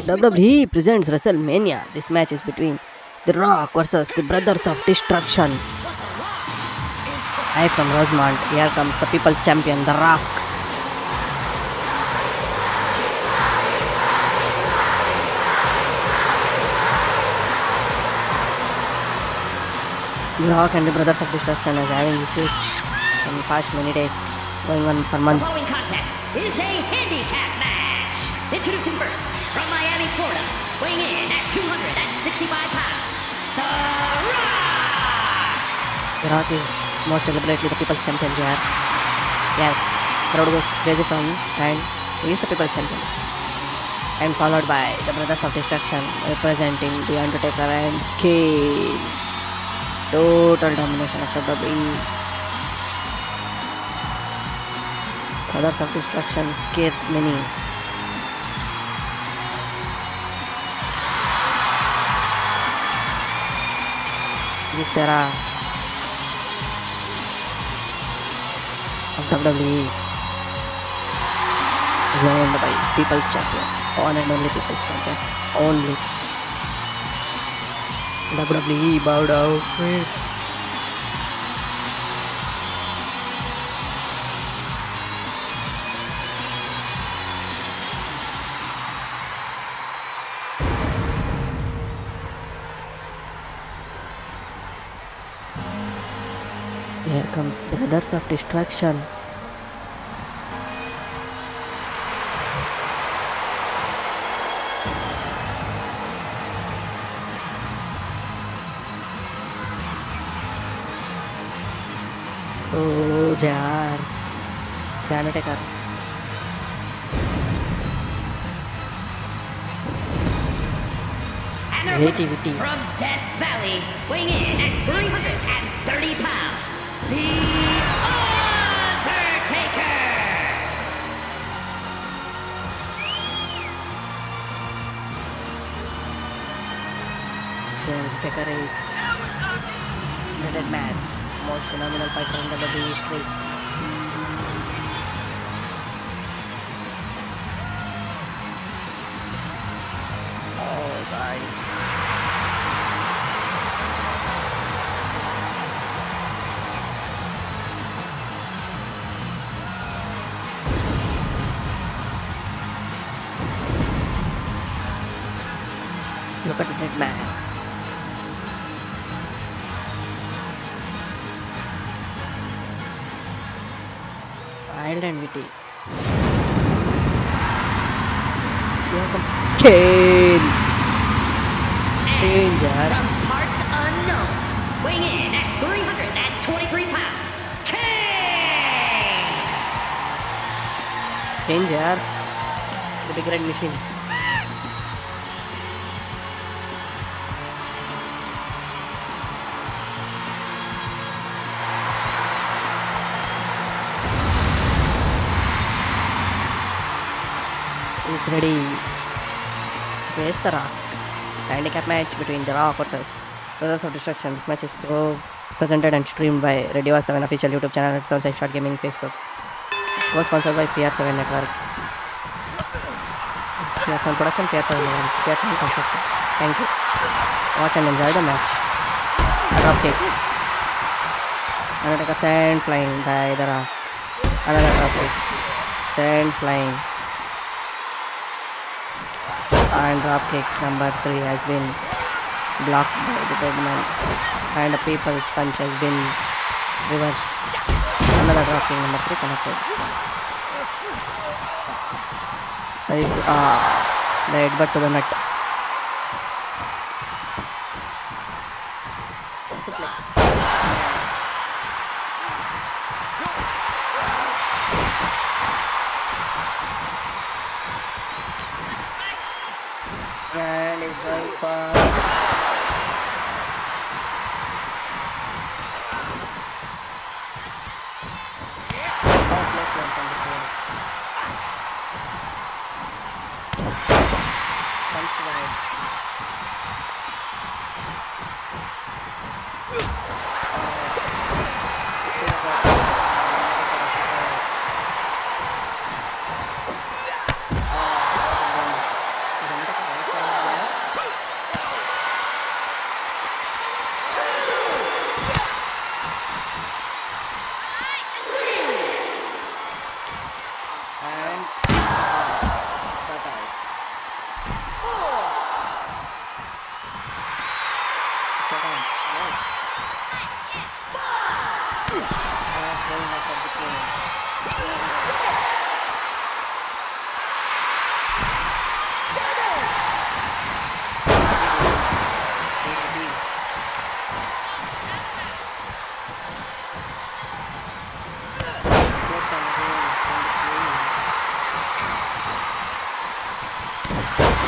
WWE presents WrestleMania. This match is between The Rock versus the Brothers of Destruction. Hi from Rosemont. Here comes the People's Champion, The Rock. The Rock and the Brothers of Destruction is having issues in the past many days, going on for The months. following contest is a handicap match. Introducing first, from Miami, Florida, weighing in at 265 pounds, The Rock! The Rock is most deliberately the People's Champion here. Yes, crowd goes crazy for him and he is the People's Champion. And followed by the Brothers of Destruction representing The Undertaker and Kane. Total domination of WWE. Brothers of Destruction scares many. This era of WWE is owned by People's Champion. One and only People's Champion. Only. WWE bowed out. Here comes Brothers of Destruction. Oh, Jar. The Undertaker. And they're Witty, witty. from Death Valley, weighing in at 330 pounds, The Undertaker! The Undertaker is the dead man. Most phenomenal fighter in WWE history. Oh, guys. Look at the dead man. Wild and witty. Here comes Kane. And Jar. from parts unknown, weighing in at 323 pounds, Kane! Kane Jar. The big red machine. Is ready. Face The Rock. Handicap match between The Rock versus Brothers of Destruction. This match is presented and streamed by Radio 7 official YouTube channel at Southside Shot Gaming Facebook. Co-sponsored by PR7 Networks. PR7 Production, PR7 Networks, PR7 Construction. Thank you. Watch and enjoy the match. Drop kick. Undertaker sent flying by The Rock. Another drop kick. Sent flying. And drop kick number 3 has been blocked by the dead man, and the People's Punch has been reversed. Another drop kick number 3 connected. That is the headbutt to the nut. Suplex. And is going for punch to the head.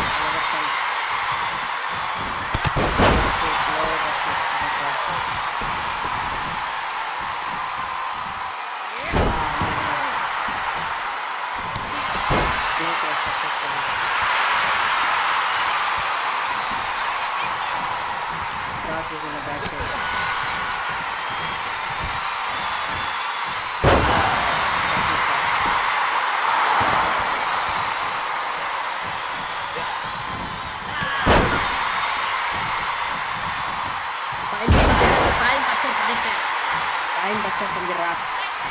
Another punch. Okay, slow Snake was successful. Brock is in a bad shape. Spine buster connected. Spine buster from the Rock.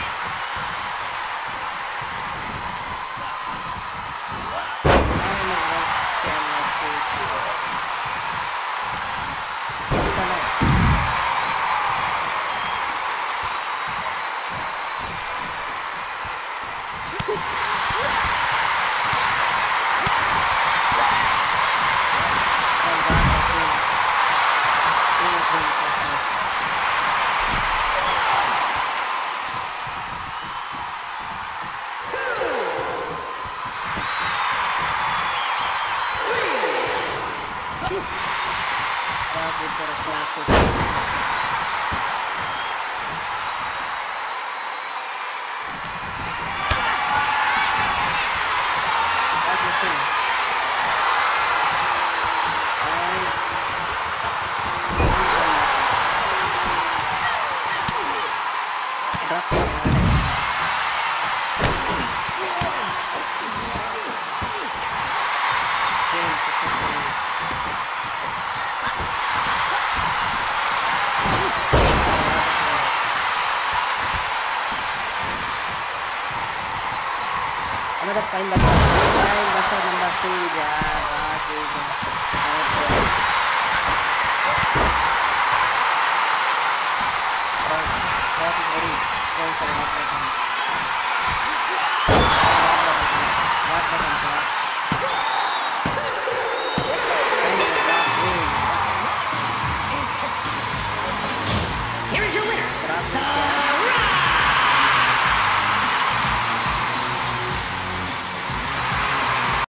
Another spine buster. Spine buster number 2. Yeah, Rock is Rock is ready. Going for the next one. Rock button.